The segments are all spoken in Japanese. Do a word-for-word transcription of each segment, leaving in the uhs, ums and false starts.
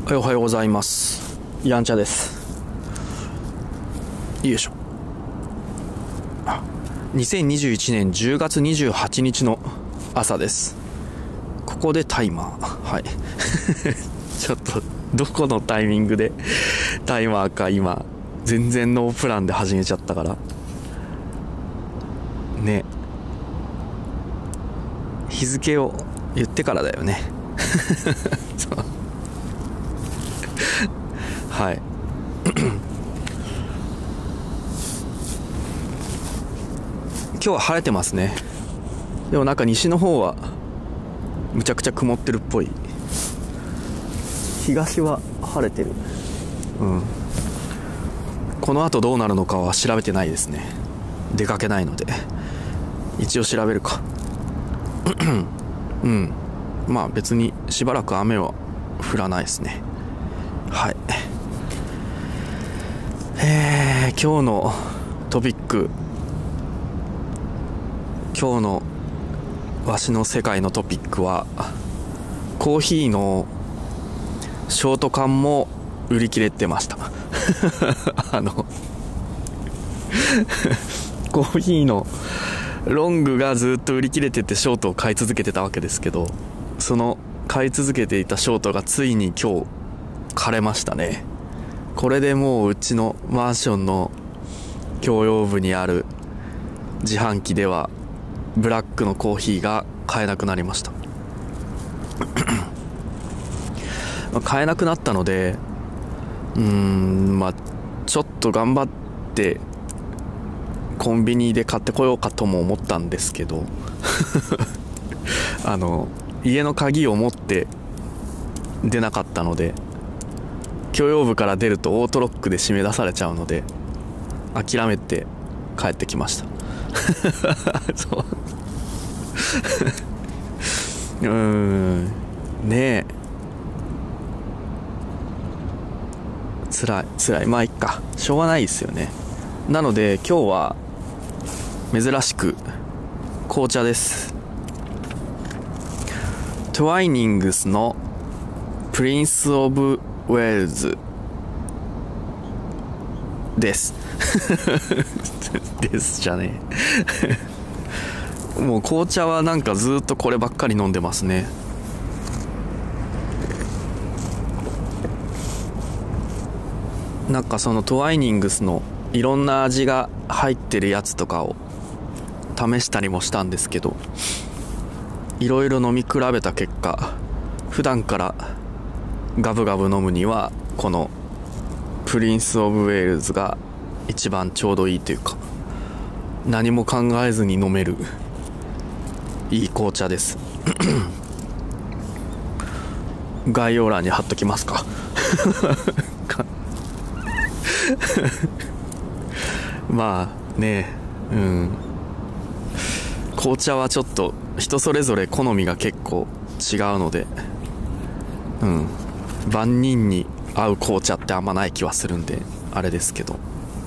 はい、おはようございます。やんちゃです。よいしょ。にせんにじゅういちねんじゅうがつにじゅうはちにちの朝です。ここでタイマー。はい。ちょっとどこのタイミングでタイマーか今全然ノープランで始めちゃったからね。日付を言ってからだよね。そう、はい。今日は晴れてますね。でもなんか西の方はむちゃくちゃ曇ってるっぽい。東は晴れてる。うん。この後どうなるのかは調べてないですね。出かけないので一応調べるか。うん。まあ別にしばらく雨は降らないですね。はい。えー、今日のトピック、今日のわしの世界のトピックは、コーヒーのショート缶も売り切れてました。あのコーヒーのロングがずっと売り切れててショートを買い続けてたわけですけど、その買い続けていたショートがついに今日枯れましたね。これでもううちのマンションの共用部にある自販機ではブラックのコーヒーが買えなくなりました。買えなくなったので、うーんまあちょっと頑張ってコンビニで買ってこようかとも思ったんですけどあの家の鍵を持って出なかったので、共用部から出るとオートロックで締め出されちゃうので諦めて帰ってきました。そううーんねえ、つらいつらい。まあいっか、しょうがないですよね。なので今日は珍しく紅茶です。トワイニングスのプリンスオブウェールズですですじゃねえもう紅茶はなんかずっとこればっかり飲んでますね。なんかそのトワイニングスのいろんな味が入ってるやつとかを試したりもしたんですけど、いろいろ飲み比べた結果、普段からガブガブ飲むにはこのプリンスオブウェールズが一番ちょうどいいというか、何も考えずに飲めるいい紅茶です。概要欄に貼っときますか。まあね、うん、紅茶はちょっと人それぞれ好みが結構違うので、うん、万人に合う紅茶ってあんまない気はするんであれですけど、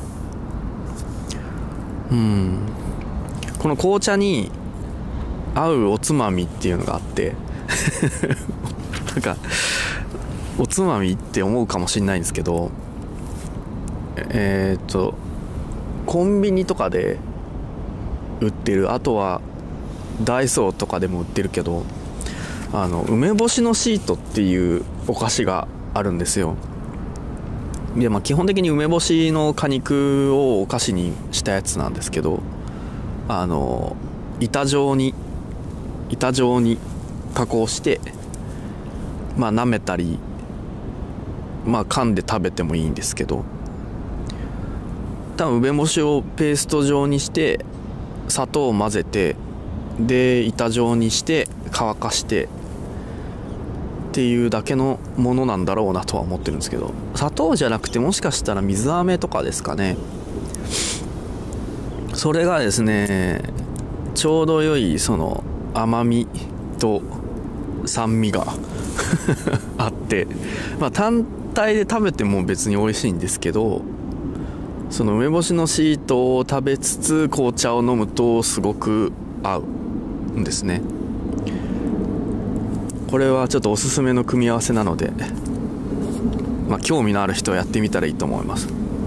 うん、この紅茶に合うおつまみっていうのがあってなんかおつまみって思うかもしれないんですけど、えーっとコンビニとかで売ってる、あとはダイソーとかでも売ってるけど、あの梅干しのシートっていうお菓子があるんですよ。で、まあ基本的に梅干しの果肉をお菓子にしたやつなんですけど、あの板状に板状に加工して、まあ舐めたり、まあ噛んで食べてもいいんですけど、多分梅干しをペースト状にして砂糖を混ぜて、で板状にして乾かしてっていうだけのものなんだろうなとは思ってるんですけど、砂糖じゃなくてもしかしたら水飴とかですかね。それがですね、ちょうど良いその甘みと酸味があって、まあ単体で食べても別に美味しいんですけど、その梅干しのシートを食べつつ紅茶を飲むとすごく合うんですね。これはちょっとおすすめの組み合わせなのでまあ興味のある人はやってみたらいいと思います。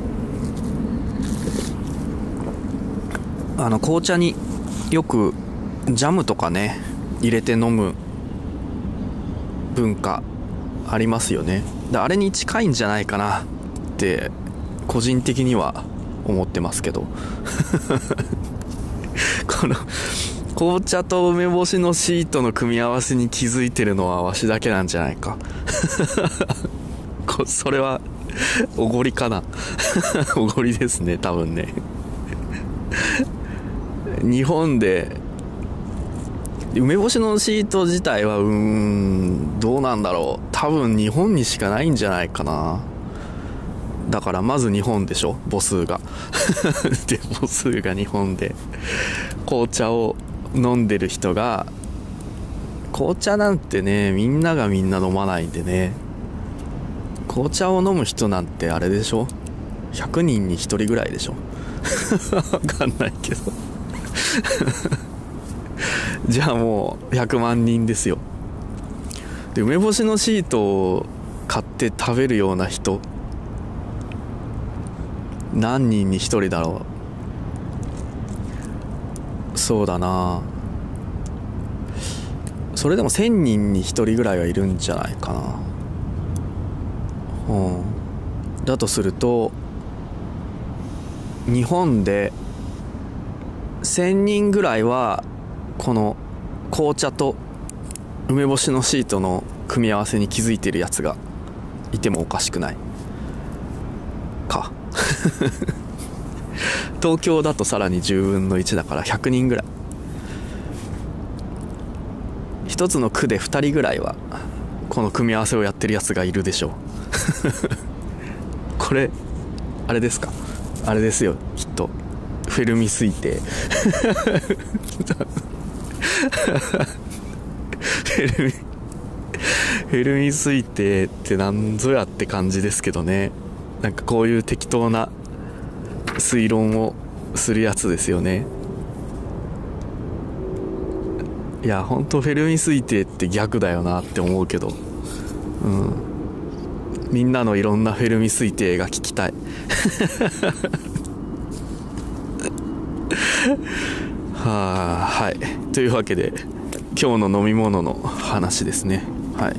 あの紅茶によくジャムとかね入れて飲む文化ありますよね。であれに近いんじゃないかなって個人的には思ってますけどこの紅茶と梅干しのシートの組み合わせに気づいてるのはわしだけなんじゃないかそれはおごりかなおごりですね多分ね日本で梅干しのシート自体はうーんどうなんだろう、多分日本にしかないんじゃないかな。だからまず日本でしょ母数がで母数が日本で紅茶を飲んでる人が、紅茶なんてねみんながみんな飲まないんでね、紅茶を飲む人なんてあれでしょひゃくにんにひとりぐらいでしょわかんないけどじゃあもうひゃくまんにんですよ。で梅干しのシートを買って食べるような人何人にひとりだろう。そうだな、それでもせんにんにひとりぐらいはいるんじゃないかな。うんだとすると日本でせんにんぐらいはこの紅茶と梅干しのシートの組み合わせに気づいてるやつがいてもおかしくないか東京だとさらにじゅうぶんのいちだからひゃくにんぐらい、一つの区でふたりぐらいはこの組み合わせをやってるやつがいるでしょうこれあれですか、あれですよきっとフェルミ推定フェルミフェルミ推定ってなんぞやって感じですけどね。なんかこういう適当な推論をするやつですよね。いやほんとフェルミ推定って逆だよなって思うけど、うんみんなのいろんなフェルミ推定が聞きたいはあ、はいというわけで今日の飲み物の話ですね。はい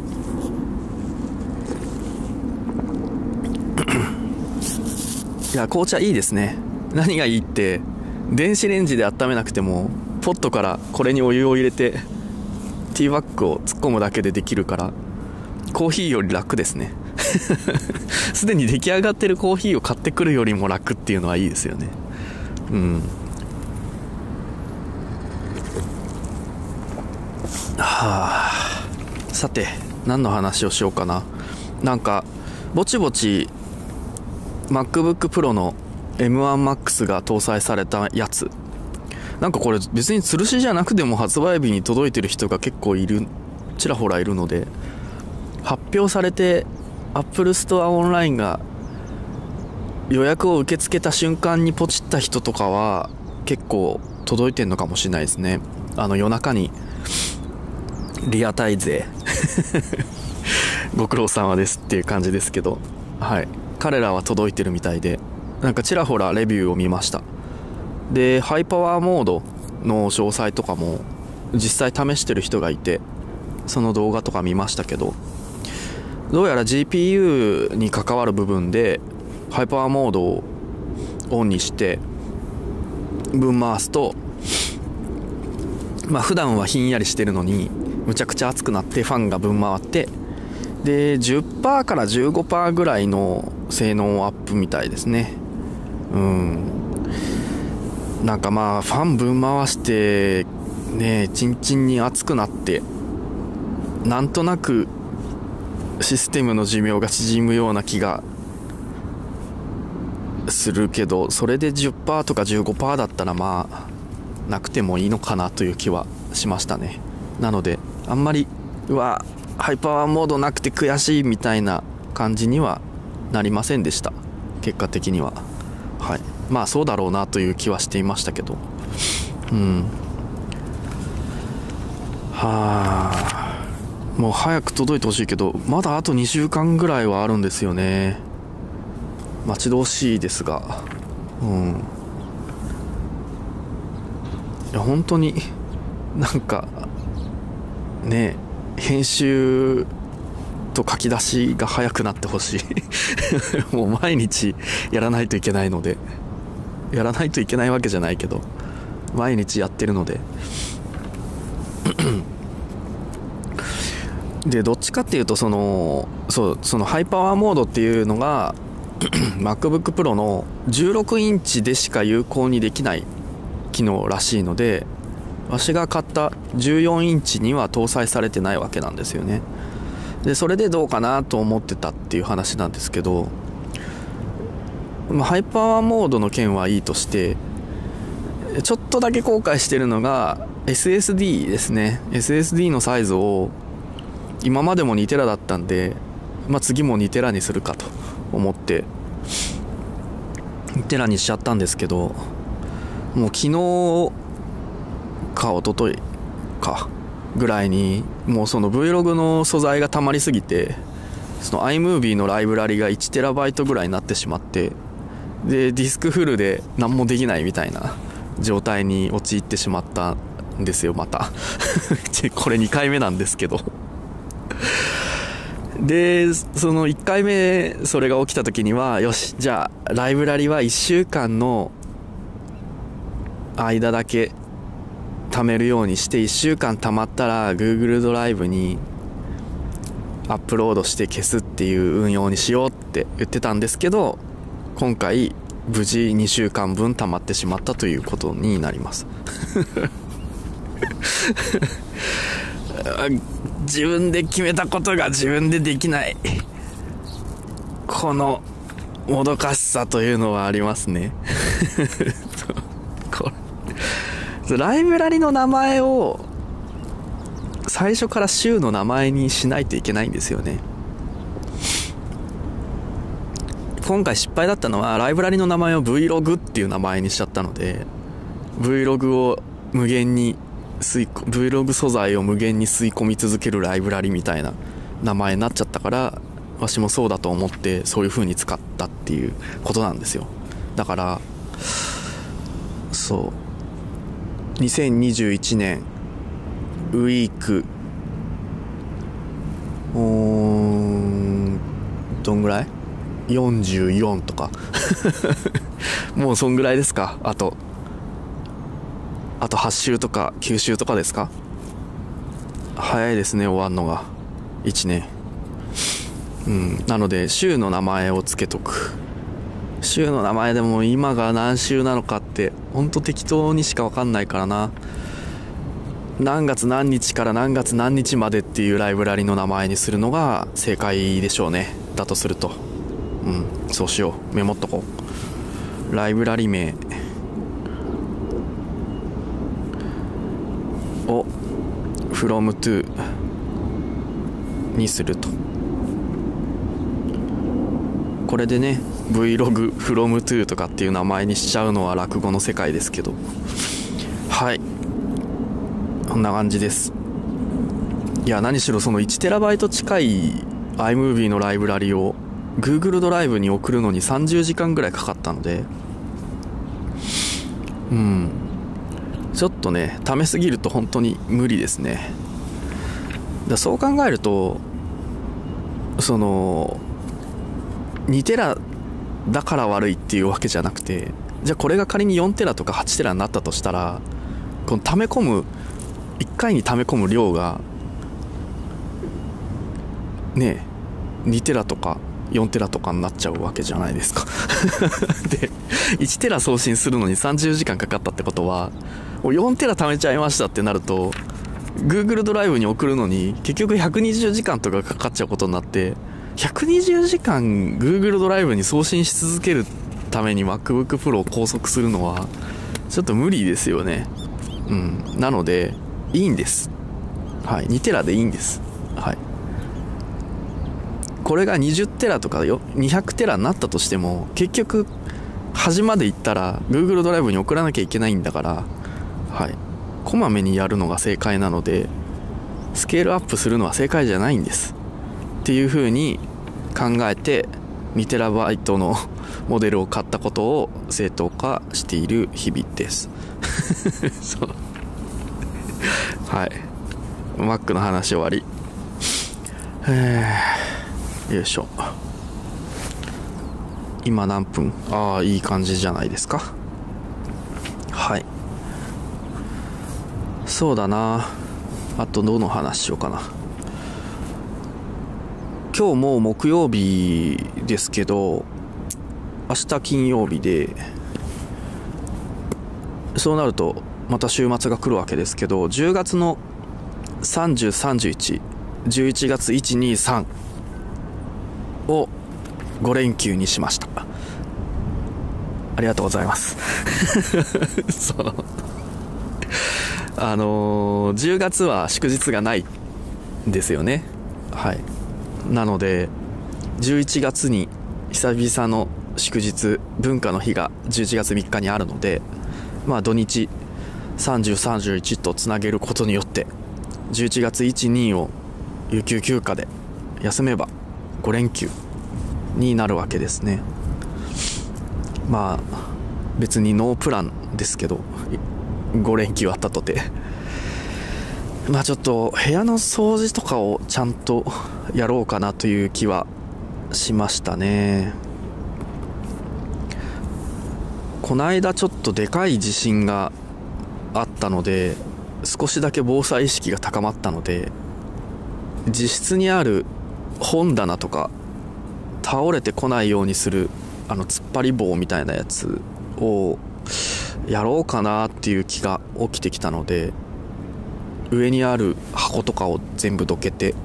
いや紅茶いいですね。何がいいって電子レンジで温めなくてもポットからこれにお湯を入れてティーバッグを突っ込むだけでできるからコーヒーより楽ですねすでに出来上がってるコーヒーを買ってくるよりも楽っていうのはいいですよね。うんはあ、さて何の話をしようかな。なんかぼちぼち MacBook Pro の エムワンマックス が搭載されたやつ、なんかこれ別に吊るしじゃなくても発売日に届いてる人が結構いる、ちらほらいるので、発表されて Apple Store オンラインが予約を受け付けた瞬間にポチった人とかは結構届いてんのかもしれないですね。あの夜中にリアタイ勢ご苦労様ですっていう感じですけど、はい彼らは届いてるみたいで、なんかちらほらレビューを見ました。でハイパワーモードの詳細とかも実際試してる人がいて、その動画とか見ましたけど、どうやら ジーピーユー に関わる部分でハイパワーモードをオンにしてぶん回すと、まあ普段はひんやりしてるのにむちゃくちゃ熱くなってファンがぶん回って、で じゅっパーセント から じゅうごパーセント ぐらいの性能アップみたいですね。うんなんかまあファンぶん回してねチンチンに熱くなってなんとなくシステムの寿命が縮むような気がするけど、それで じゅっパーセント とか じゅうごパーセント だったらまあなくてもいいのかなという気はしましたね。なのであんまりうわハイパワーモードなくて悔しいみたいな感じにはなりませんでした、結果的には。はいまあそうだろうなという気はしていましたけど、うんはあもう早く届いてほしいけど、まだあとにしゅうかんぐらいはあるんですよね。待ち遠しいですが、うんいや本当になんかね、編集と書き出しが早くなってほしいもう毎日やらないといけないので、やらないといけないわけじゃないけど毎日やってるのででどっちかっていうとそのそうそのハイパワーモードっていうのがMacBook Pro のじゅうろくインチでしか有効にできない機能らしいので、わしが買ったじゅうよんインチには搭載されてないわけなんですよね。でそれでどうかなと思ってたっていう話なんですけど、まあ、ハイパワーモードの件はいいとして、ちょっとだけ後悔してるのが エスエスディー ですね。 エスエスディー のサイズを今までもにテラだったんで、まあ、次もにテラにするかと思ってにテラにしちゃったんですけど、もう昨日か一昨日かぐらいにもうその Vlog の素材が溜まりすぎて、その iMovie のライブラリがいちテラバイトぐらいになってしまって、でディスクフルで何もできないみたいな状態に陥ってしまったんですよまたこれにかいめなんですけどでそのいっかいめそれが起きた時には、よしじゃあライブラリはいっしゅうかんの間だけ貯めるようにして、いっしゅうかん貯まったら Google ドライブにアップロードして消すっていう運用にしようって言ってたんですけど、今回無事にしゅうかんぶん溜まってしまったということになります自分で決めたことが自分でできない、このもどかしさというのはありますねこれライブラリの名前を最初から週の名前にしないといけないんですよね。今回失敗だったのはライブラリの名前を Vlog っていう名前にしちゃったので、 Vlog を無限に吸い Vlog 素材を無限に吸い込み続けるライブラリみたいな名前になっちゃったから、わしもそうだと思ってそういう風に使ったっていうことなんですよ。だからそうにせんにじゅういちねんウィークうーんどんぐらいよんじゅうよんとかもうそんぐらいですか。あとあとはち週とかきゅう週とかですか。早いですね終わんのがいちねん。うんなので週の名前をつけとく。週の名前でも今が何週なのかってほんと適当にしか分かんないからな。何月何日から何月何日までっていうライブラリの名前にするのが正解でしょうね。だとするとうんそうしよう。メモっとこう。ライブラリ名を from to にすると。これでね Vlog from to とかっていう名前にしちゃうのは落語の世界ですけど、はいこんな感じです。いや何しろそのいちテラバイト近い iMovie のライブラリを Google ドライブに送るのにさんじゅうじかんぐらいかかったので、うんちょっとねためすぎると本当に無理ですね。だそう考えるとそのにテラだから悪いっていうわけじゃなくて、じゃあこれが仮によんテラとかはちテラになったとしたら、この溜め込むいっかいに溜め込む量がねにテラとかよんテラとかになっちゃうわけじゃないですかでいちテラ送信するのにさんじゅうじかんかかったってことはよんテラ貯めちゃいましたってなると Google ドライブに送るのに結局ひゃくにじゅうじかんとかかかっちゃうことになって、ひゃくにじゅうじかん Google ドライブに送信し続けるために MacBook Pro を拘束するのはちょっと無理ですよね。うんなのでいいんです。はいにテラでいいんです。はいこれがにじゅうテラとかよにひゃくテラになったとしても結局端まで行ったら Google ドライブに送らなきゃいけないんだから、はいこまめにやるのが正解なので、 スケールアップするのは正解じゃないんですっていう風に考えてにテラバイトのモデルを買ったことを正当化している日々ですそうはい Mac の話終わり。よいしょ。今何分？ああ、いい感じじゃないですか。はい、そうだな。あとどの話しようかな。今日もう木曜日ですけど、明日金曜日で、そうなるとまた週末が来るわけですけど、じゅうがつのさんじゅう、さんじゅういち、じゅういちがついち、に、さんをご連休にしました。ありがとうございますそのあのー、じゅうがつは祝日がないんですよね。はい。なのでじゅういちがつに久々の祝日、文化の日がじゅういちがつみっかにあるので、まあ土日さんじゅう、さんじゅういちとつなげることによってじゅういちがついち、にを有給休暇で休めばご連休になるわけですね。まあ別にノープランですけど、ご連休あったとて、まあちょっと部屋の掃除とかをちゃんとやろうかなという気はしましたね。この間ちょっとでかい地震があったので、少しだけ防災意識が高まったので、自室にある本棚とか倒れてこないようにするあの突っ張り棒みたいなやつをやろうかなっていう気が起きてきたので、上にある箱とかを全部どけて、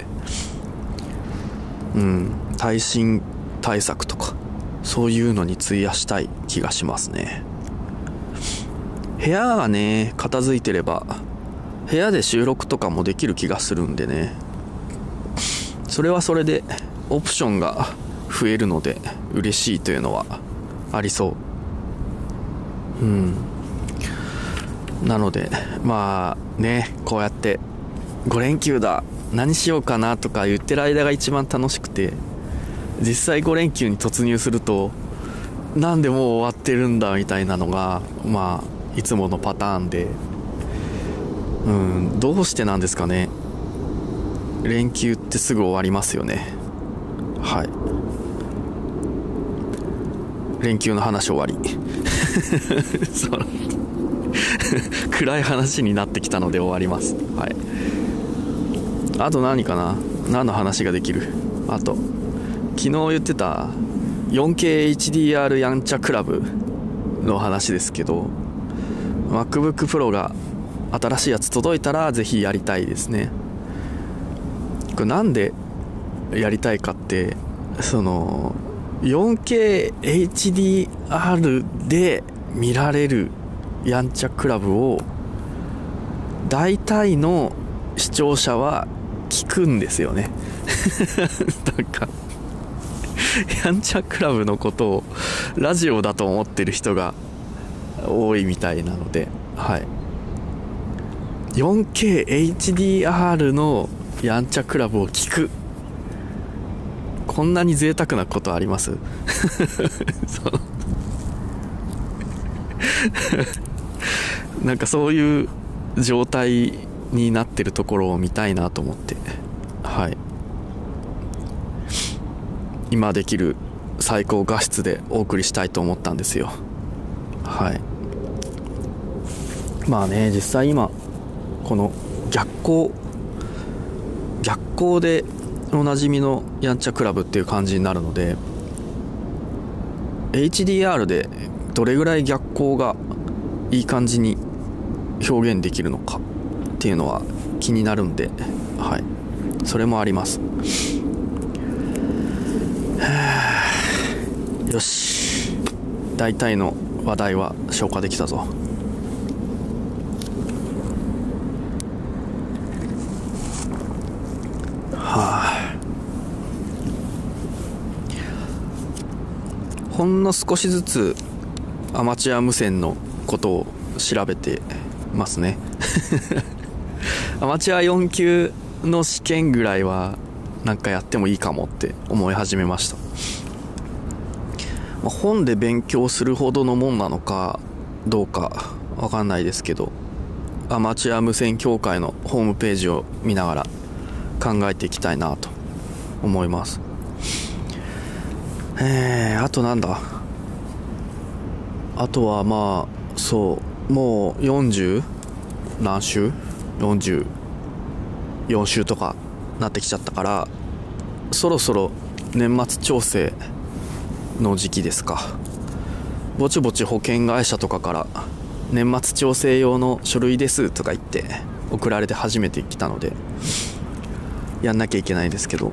うん耐震対策とかそういうのに費やしたい気がしますね。部屋がね片付いてれば部屋で収録とかもできる気がするんでね、それはそれでオプションが増えるので嬉しいというのはありそう。うんなのでまあね、こうやってご連休だ何しようかなとか言ってる間が一番楽しくて、実際ご連休に突入するとなんでもう終わってるんだみたいなのがまあいつものパターンで、うんどうしてなんですかね。連休ってすぐ終わりますよね。はい、連休の話終わりその暗い話になってきたので終わります。はい。あと何かな、何の話ができる。あと昨日言ってた よんケーエイチディーアール やんちゃクラブの話ですけど、 MacBook Pro が新しいやつ届いたらぜひやりたいですね。これなんでやりたいかって、その よんケーエイチディーアール で見られるやんちゃクラブを大体の視聴者は聞くんですよねなんかやんちゃクラブのことをラジオだと思ってる人が多いみたいなので、はい、よんケーエイチディーアール のやんちゃクラブを聞く、こんなに贅沢なことありますそうなんかそういう状態になってるところを見たいなと思って、はい、今できる最高画質でお送りしたいと思ったんですよ。はい。まあね、実際今この逆光逆光でおなじみのやんちゃクラブっていう感じになるので、 エイチディーアール でどれぐらい逆光がいい感じに表現できるのかっていうのは気になるんで、はい、それもあります。よし、大体の話題は消化できたぞ。はあ、ほんの少しずつアマチュア無線のことを調べてますねアマチュアよん級の試験ぐらいはなんかやってもいいかもって思い始めました。まあ、本で勉強するほどのもんなのかどうかわかんないですけど、アマチュア無線協会のホームページを見ながら考えていきたいなと思います。えー、あとなんだあとはまあそうもうよんじゅう何週よんじゅうよん週とかなってきちゃったから、そろそろ年末調整の時期ですか。ぼちぼち保険会社とかから年末調整用の書類ですとか言って送られて初めてきたのでやんなきゃいけないですけど、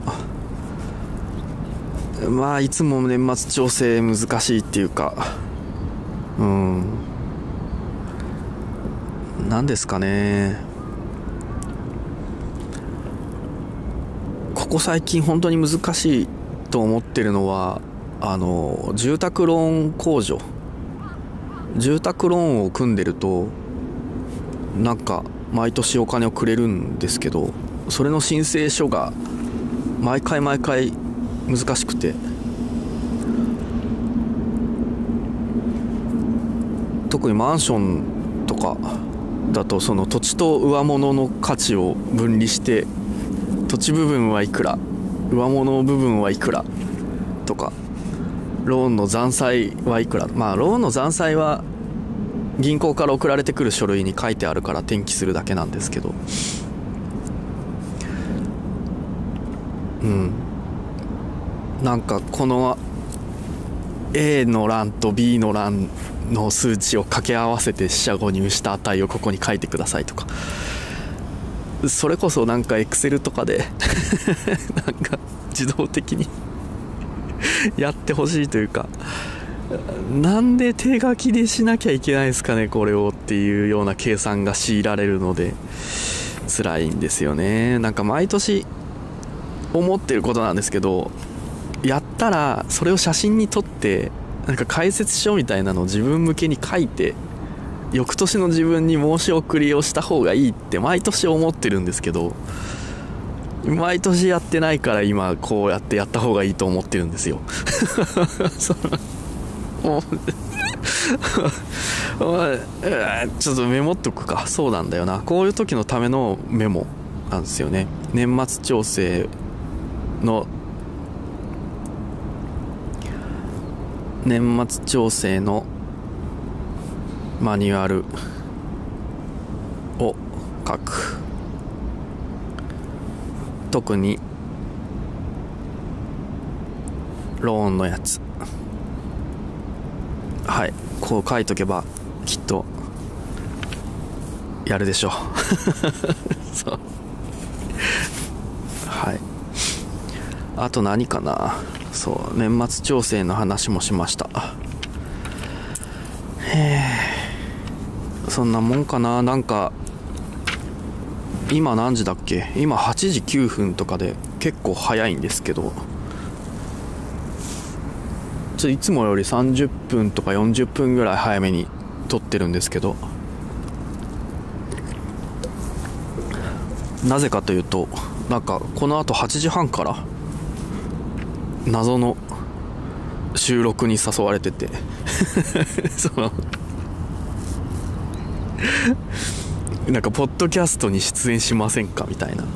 まあいつも年末調整難しいっていうか、うんなんですかね、ここ最近本当に難しいと思ってるのは、あの住宅ローン控除、住宅ローンを組んでるとなんか毎年お金をくれるんですけど、それの申請書が毎回毎回難しくて、特にマンションとかだとその土地と上物の価値を分離して、土地部分はいくら、上物部分はいくらとか、ローンの残債はいくら、まあローンの残債は銀行から送られてくる書類に書いてあるから転記するだけなんですけど、うんなんかこの A の欄と B の欄の数値を掛け合わせて四捨五入した値をここに書いてくださいとか、それこそなんか Excel とかでなんか自動的にやってほしいというか、なんで手書きでしなきゃいけないですかねこれをっていうような計算が強いられるので辛いんですよね。なんか毎年思ってることなんですけど、やったらそれを写真に撮ってなんか解説書みたいなのを自分向けに書いて、翌年の自分に申し送りをした方がいいって毎年思ってるんですけど、毎年やってないから今こうやってやった方がいいと思ってるんですよそのちょっとメモっとくか。そうなんだよな、こういう時のためのメモなんですよね。年末調整の年末調整のマニュアルを書く。特にローンのやつ、はいこう書いとけばきっとやるでしょうそうはいあと何かな、そう年末調整の話もしました。へえそんなもんかな。なんか今何時だっけ、今はちじきゅうふんとかで結構早いんですけど、ちょいつもよりさんじゅっぷんとかよんじゅっぷんぐらい早めに撮ってるんですけど、なぜかというとなんかこのあとはちじはんから謎の収録に誘われててそのなんかポッドキャストに出演しませんかみたいな。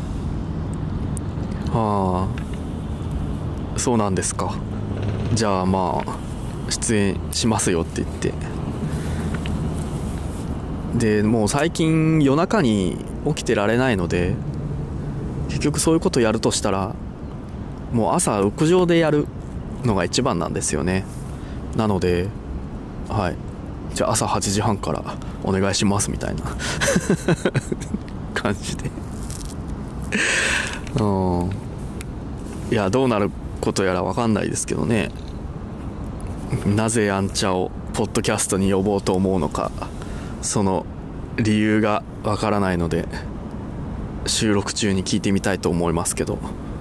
はあそうなんですか、じゃあまあ出演しますよって言って、でもう最近夜中に起きてられないので、結局そういうことやるとしたらもう朝屋上でやるのが一番なんですよね。なのではいじゃあ朝はちじはんからお願いしますみたいな感じでうんいやどうなることやら分かんないですけどね。なぜやんちゃをポッドキャストに呼ぼうと思うのか、その理由が分からないので収録中に聞いてみたいと思いますけど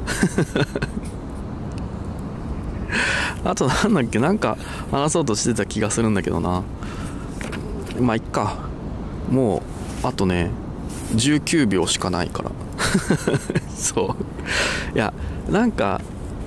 あとなんだっけ、なんか話そうとしてた気がするんだけどな。まあいっか、もうあとねじゅうきゅうびょうしかないからそういやなんか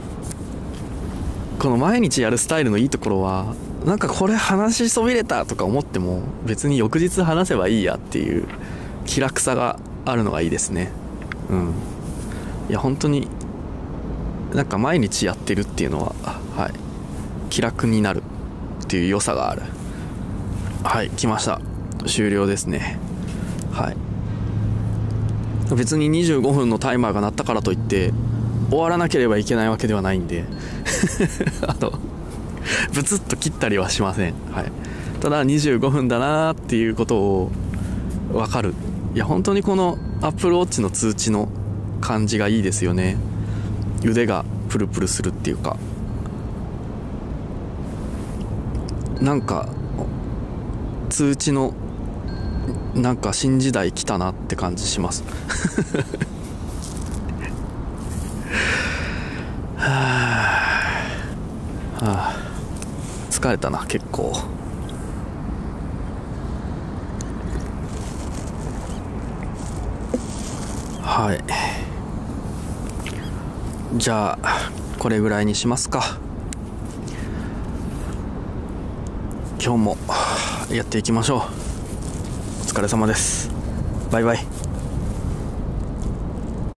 この毎日やるスタイルのいいところは、なんかこれ話しそびれたとか思っても別に翌日話せばいいやっていう気楽さがあるのがいいですね。うんいや本当になんか毎日やってるっていうのは、はい、気楽になるっていう良さがある。はい来ました、終了ですね。はい別ににじゅうごふんのタイマーが鳴ったからといって終わらなければいけないわけではないんであのブツッと切ったりはしません。はい、ただにじゅうごふんだなっていうことを分かる。いや本当にこのアップルウォッチの通知の感じがいいですよね。腕がプルプルするっていうか、なんか通知のなんか新時代来たなって感じしますはあ、はあ、疲れたな結構。はいじゃあこれぐらいにしますか。今日もやっていきましょう。お疲れ様です。バイバイ。